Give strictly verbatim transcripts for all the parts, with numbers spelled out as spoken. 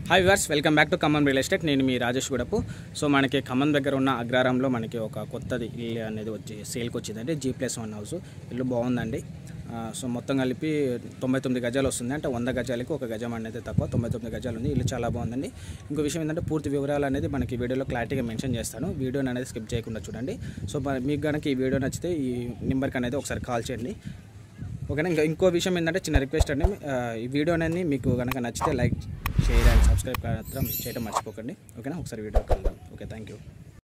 Hi viewers, welcome back to Khammam real estate. నేను మీ Rajesh Gudapu. So మనకి ఖమ్మం దగ్గర ఉన్న అగ్రారంలో మనకి ఒక కొత్తది ఇల్లు అనేది వచ్చి సేల్కి వచ్చిందండి. G plus one house. ఇల్లు బాగుందండి. సో మొత్తం కలిపి తొంభై తొమ్మిది గజాలు వస్తుంది. అంటే వంద గజాలకి ఒక గజం అనేది తక్కువ, తొంభై తొమ్మిది గజాలు ఉంది. ఇల్లు చాలా బాగుందండి. ఇంకో విషయం ఏంటంటే పూర్తి వివరాలు అనేది మనకి వీడియోలో క్లారిటీగా మెన్షన్ చేస్తాను. వీడియోని అనేది స్కిప్ చేయకుండా చూడండి. సో మీకు కనుక ఈ వీడియో నచ్చితే ఈ నెంబర్కి అనేది ఒకసారి కాల్ చేయండి, ఓకేనా. ఇంకా ఇంకో విషయం ఏంటంటే చిన్న రిక్వెస్ట్ అండి, ఈ వీడియో అనేది మీకు కనుక నచ్చితే లైక్, షేర్ అండ్ సబ్స్క్రైబ్ మాత్రం చేయడం మర్చిపోకండి, ఓకేనా. ఒకసారి వీడియోకి వెళ్దాం. Okay, thank you.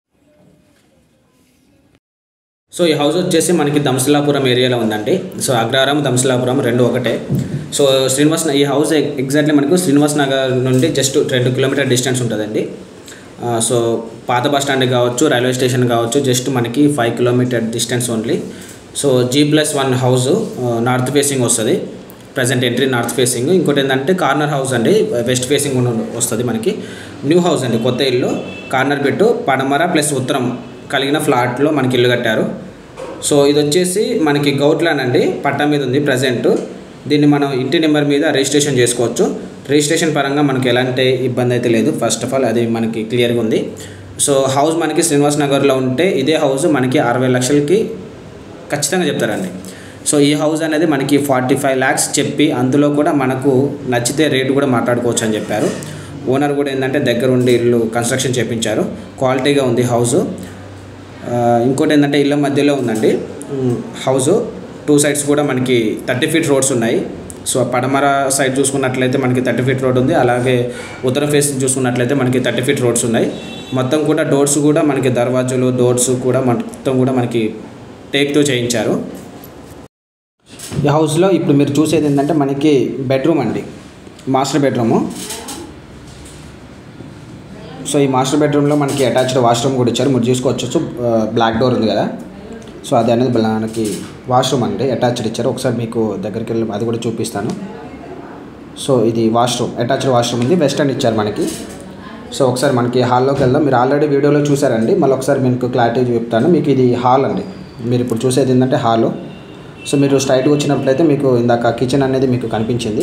సో ఈ హౌస్ వచ్చేసి మనకి దంసలాపురం ఏరియాలో ఉందండి. సో అగ్రారం, దంసలాపురం రెండు ఒకటే. సో శ్రీనివాస్ ఈ హౌస్ ఎగ్జాక్ట్లీ మనకు శ్రీనివాస్ నగర్ నుండి జస్ట్ రెండు కిలోమీటర్ డిస్టెన్స్ ఉంటుందండి. సో పాత బస్ స్టాండ్ కావచ్చు, రైల్వే స్టేషన్ కావచ్చు, జస్ట్ మనకి five kilometer distance only. So G plus one house north facing వస్తుంది. Present entry north facing. ఇంకోటి ఏంటంటే కార్నర్ హౌస్ అండి, వెస్ట్ ఫేసింగ్ వస్తుంది మనకి. న్యూ హౌస్ అండి, కొత్త ఇల్లు. కార్నర్ పెట్టు పడమర ప్లస్ ఉత్తరం కలిగిన ఫ్లాట్లో మనకి ఇల్లు కట్టారు. సో ఇది వచ్చేసి మనకి గౌట్లాన్ అండి, పట్టా మీద ఉంది ప్రజెంట్. దీన్ని మనం ఇంటి నెంబర్ మీద రిజిస్ట్రేషన్ చేసుకోవచ్చు. రిజిస్ట్రేషన్ పరంగా మనకి ఎలాంటి ఇబ్బంది అయితే లేదు. ఫస్ట్ ఆఫ్ ఆల్ అది మనకి క్లియర్గా ఉంది. సో హౌస్ మనకి శ్రీనివాస్ నగర్లో ఉంటే ఇదే హౌస్ మనకి అరవై లక్షలకి ఖచ్చితంగా చెప్తారండి. సో ఈ హౌస్ అనేది మనకి ఫార్టీ ఫైవ్ ల్యాక్స్ చెప్పి అందులో కూడా మనకు నచ్చితే రేటు కూడా మాట్లాడుకోవచ్చు అని చెప్పారు. ఓనర్ కూడా ఏంటంటే దగ్గర ఉండి ఇల్లు కన్స్ట్రక్షన్ చేయించారు. క్వాలిటీగా ఉంది హౌస్. ఇంకోటి ఏంటంటే ఇళ్ళ మధ్యలో ఉందండి హౌస్. టూ సైడ్స్ కూడా మనకి థర్టీ ఫీట్ రోడ్స్ ఉన్నాయి. సో పడమర సైడ్ చూసుకున్నట్లయితే మనకి థర్టీ ఫీట్ రోడ్ ఉంది. అలాగే ఉత్తర ఫేస్ చూసుకున్నట్లయితే మనకి థర్టీ ఫీట్ రోడ్స్ ఉన్నాయి. మొత్తం కూడా డోర్స్ కూడా మనకి దర్వాజాలు, డోర్స్ కూడా మొత్తం కూడా మనకి టేక్తో చేయించారు. ఈ హౌస్లో ఇప్పుడు మీరు చూసేది ఏంటంటే మనకి బెడ్రూమ్ అండి, మాస్టర్ బెడ్రూము. సో ఈ మాస్టర్ బెడ్రూమ్లో మనకి అటాచ్డ్ వాష్రూమ్ కూడా ఇచ్చారు. మీరు చూసుకోవచ్చు, బ్లాక్ డోర్ ఉంది కదా. సో అది అనేది మనకి వాష్రూమ్ అండి, అటాచ్డ్ ఇచ్చారు. ఒకసారి మీకు దగ్గరికి వెళ్ళి అది కూడా చూపిస్తాను. సో ఇది వాష్రూమ్, అటాచ్డ్ వాష్రూమ్ ఉంది. వెస్టర్న్ ఇచ్చారు మనకి. సో ఒకసారి మనకి హాల్లోకి వెళ్దాం. మీరు ఆల్రెడీ వీడియోలో చూసారండి, మళ్ళీ ఒకసారి మీకు క్లారిటీ చెప్తాను. మీకు ఇది హాల్ అండి. మీరు ఇప్పుడు చూసేది ఏంటంటే హాలు. సో మీరు స్ట్రైట్గా వచ్చినట్లయితే మీకు ఇందాక కిచెన్ అనేది మీకు కనిపించింది,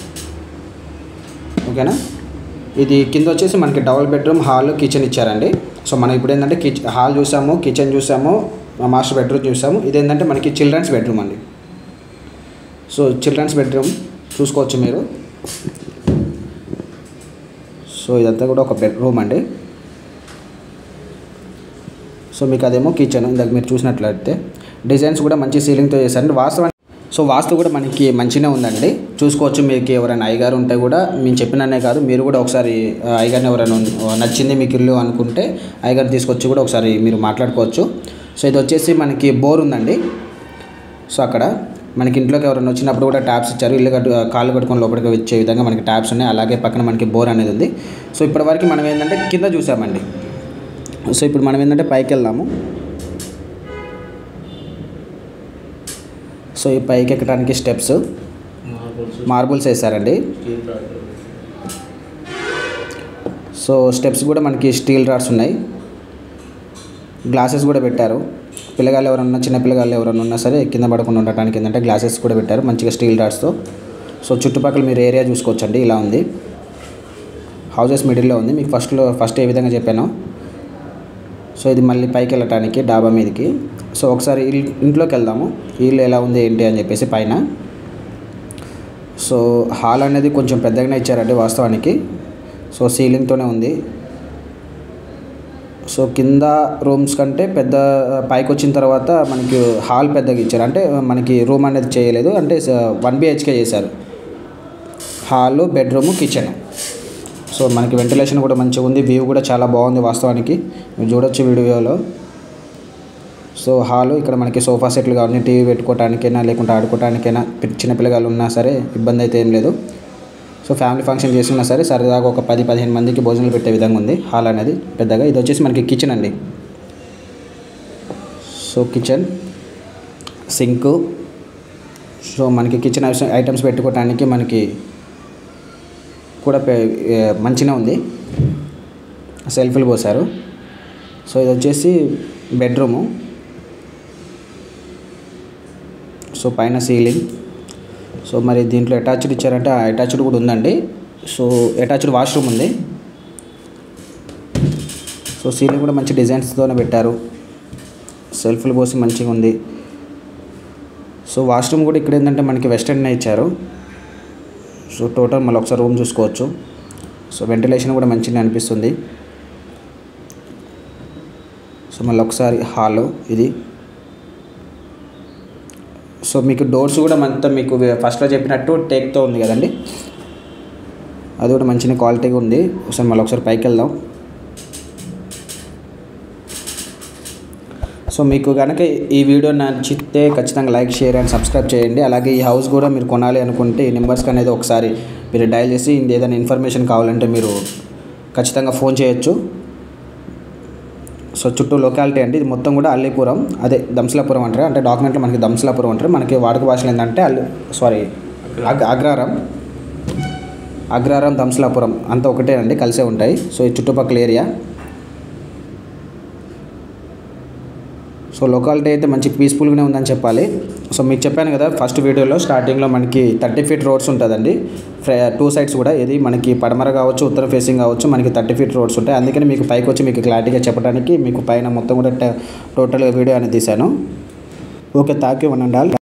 ఓకేనా. ఇది కింద వచ్చేసి మనకి డబుల్ బెడ్రూమ్, హాల్, కిచెన్ ఇచ్చారండి. సో మనం ఇప్పుడు ఏంటంటే కిచెన్ హాల్ చూసాము, కిచెన్ చూసాము, మాస్టర్ బెడ్రూమ్ చూసాము. ఇదేంటంటే మనకి చిల్డ్రన్స్ బెడ్రూమ్ అండి. సో చిల్డ్రన్స్ బెడ్రూమ్ చూసుకోవచ్చు మీరు. సో ఇదంతా కూడా ఒక బెడ్రూమ్ అండి. సో మీకు అదేమో కిచెన్. ఇందాక మీరు చూసినట్లయితే డిజైన్స్ కూడా మంచి సీలింగ్తో చేశారండి. వాస్తవానికి సో వాస్తు కూడా మనకి మంచిగా ఉందండి. చూసుకోవచ్చు. మీకు ఎవరైనా అయ్యగారు ఉంటే కూడా మేము చెప్పిననే కాదు, మీరు కూడా ఒకసారి అయ్యగారిని ఎవరైనా నచ్చింది మీకు ఇల్లు అనుకుంటే అయ్యగారిని తీసుకొచ్చి కూడా ఒకసారి మీరు మాట్లాడుకోవచ్చు. సో ఇది వచ్చేసి మనకి బోర్ ఉందండి. సో అక్కడ మనకి ఇంట్లోకి ఎవరైనా వచ్చినప్పుడు కూడా ట్యాప్స్ ఇచ్చారు. ఇల్లు కట్టు కాళ్ళు కట్టుకొని లోపలికి వచ్చే విధంగా మనకి ట్యాప్స్ ఉన్నాయి. అలాగే పక్కన మనకి బోర్ అనేది ఉంది. సో ఇప్పటివరకు మనం ఏంటంటే కింద చూసామండి. సో ఇప్పుడు మనం ఏంటంటే పైకి వెళ్దాము. సో ఈ పైకి ఎక్కడానికి స్టెప్స్ మార్బుల్స్ వేసారండి. సో స్టెప్స్ కూడా మనకి స్టీల్ రాడ్స్ ఉన్నాయి. గ్లాసెస్ కూడా పెట్టారు. పిల్లగాళ్ళు ఎవరన్నా, చిన్న పిల్లగాళ్ళు ఎవరైనా ఉన్నా సరే కింద పడకుండా ఉండటానికి ఏంటంటే గ్లాసెస్ కూడా పెట్టారు మంచిగా స్టీల్ రాడ్స్తో. సో చుట్టుపక్కల మీరు ఏరియా చూసుకోవచ్చండి. ఇలా ఉంది. హౌసెస్ మిడిల్లో ఉంది. మీకు ఫస్ట్లో ఫస్ట్ ఏ విధంగా చెప్పాను. సో ఇది మళ్ళీ పైకి వెళ్ళటానికి డాబా మీదకి. సో ఒకసారి ఇంట్లోకి వెళ్దాము, ఇల్లు ఎలా ఉంది ఏంటి అని చెప్పేసి పైన. సో హాల్ అనేది కొంచెం పెద్దగానే ఇచ్చారండి వాస్తవానికి. సో సీలింగ్తోనే ఉంది. సో కింద రూమ్స్ కంటే పెద్ద పైకి వచ్చిన తర్వాత మనకి హాల్ పెద్దగా ఇచ్చారు. అంటే మనకి రూమ్ అనేది చేయలేదు, అంటే వన్ బిహెచ్కే చేశారు. Hall, bedroom, kitchen. సో మనకి వెంటిలేషన్ కూడా మంచిగా ఉంది. వ్యూ కూడా చాలా బాగుంది వాస్తవానికి, మీరు చూడొచ్చు వీడియోలో. సో హాలు, ఇక్కడ మనకి సోఫా సెట్లు కావాలి, టీవీ పెట్టుకోవటానికైనా లేకుంటే ఆడుకోవటానికైనా, చిన్న పిల్లగాళ్ళు ఉన్నా సరే ఇబ్బంది అయితే ఏం లేదు. సో ఫ్యామిలీ ఫంక్షన్ చేసుకున్నా సరే సరదాగా ఒక పది పదిహేను మందికి భోజనాలు పెట్టే విధంగా ఉంది హాల్ అనేది పెద్దగా. ఇది వచ్చేసి మనకి కిచెన్ అండి. So kitchen, sink. సో మనకి కిచెన్ ఐటమ్స్ పెట్టుకోవటానికి మనకి కూడా మంచిగా ఉంది. సెల్ఫ్లు పోసారు. సో ఇది వచ్చేసి బెడ్రూము. సో పైన సీలింగ్. సో మరి దీంట్లో అటాచ్డ్ ఇచ్చారంటే ఆ అటాచ్డ్ కూడా ఉందండి. సో అటాచ్డ్ వాష్రూమ్ ఉంది. సో సీలింగ్ కూడా మంచి డిజైన్స్తోనే పెట్టారు. సెల్ఫ్లు పోసి మంచిగా ఉంది. సో వాష్రూమ్ కూడా ఇక్కడ ఏంటంటే మనకి వెస్టర్న్ ఇచ్చారు. సో టోటల్ మళ్ళీ ఒకసారి రూమ్ చూసుకోవచ్చు. సో వెంటిలేషన్ కూడా మంచిగా అనిపిస్తుంది. సో మళ్ళీ ఒకసారి హాల్ ఇది. సో మీకు డోర్స్ కూడా మొత్తం మీకు ఫస్ట్లో చెప్పినట్టు టేక్తో ఉంది కదండి, అది కూడా మంచిగా క్వాలిటీగా ఉంది. ఒకసారి మళ్ళీ ఒకసారి పైకి వెళ్దాం. సో మీకు కనుక ఈ వీడియో నచ్చితే ఖచ్చితంగా లైక్, షేర్ అండ్ సబ్స్క్రైబ్ చేయండి. అలాగే ఈ హౌస్ కూడా మీరు కొనాలి అనుకుంటే ఈ నెంబర్స్కి అనేది ఒకసారి మీరు డయల్ చేసి ఏదైనా ఇన్ఫర్మేషన్ కావాలంటే మీరు ఖచ్చితంగా ఫోన్ చేయొచ్చు. సో చుట్టూ లొకాలిటీ అండి, ఇది మొత్తం కూడా అల్లీపురం, అదే దంసలాపురం అంటారు. అంటే డాక్యుమెంట్లో మనకి దంసలాపురం అంటారు, మనకి వాడుక భాషలో ఏంటంటే అల్లి సారీ అగ్రారం అగ్రారం దంసలాపురం అంతా ఒకటే అండి, కలిసే ఉంటాయి. సో ఈ చుట్టుపక్కల ఏరియా. సో లొకాలిటీ అయితే మంచి పీస్ఫుల్గానే ఉందని చెప్పాలి. సో మీకు చెప్పాను కదా ఫస్ట్ వీడియోలో స్టార్టింగ్లో మనకి థర్టీ ఫీట్ రోడ్స్ ఉంటుందండి, టూ సైడ్స్ కూడా. ఇది మనకి పడమర కావచ్చు, ఉత్తర ఫేసింగ్ కావచ్చు, మనకి థర్టీ ఫీట్ రోడ్స్ ఉంటాయి. అందుకని మీకు పైకి వచ్చి మీకు క్లారిటీగా చెప్పడానికి మీకు పైన మొత్తం కూడా టోటల్ వీడియో అనేది తీశాను. Okay, thank you one and all.